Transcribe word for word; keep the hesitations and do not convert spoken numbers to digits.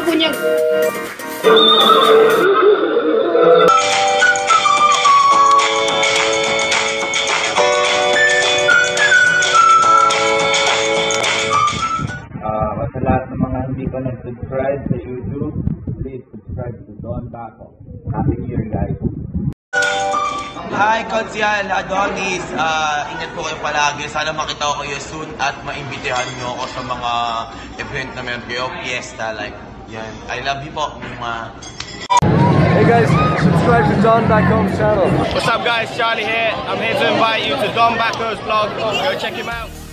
po niya. Sa lahat ng mga hindi pa nag-subscribe sa YouTube, please subscribe to Don Baco. Happy New Year, guys! Hi, Konsyal Adonis! Uh, ingat po kayo palagi. Sana makita ko kayo soon at maimbitahan nyo ako sa mga event na meron kayo, fiesta, like yan. I love you po. Hey guys, subscribe to Don Baco's channel. What's up guys, Charlie here. I'm here to invite you to Don Baco's vlog. Go check him out.